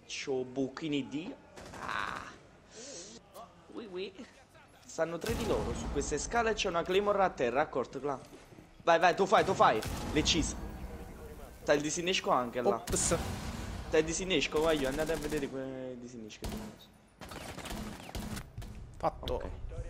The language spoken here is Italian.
C'ho buchini di... Ah. Oui, oui. Stanno 3 di loro. Su queste scale c'è una claymore a terra, accorto, là. Vai, vai, tu fai. Le cheese. Sta il disinnesco anche là. Ops. Sta il disinnesco, voglio, andate a vedere quel disinnesco. Fatto. Ok.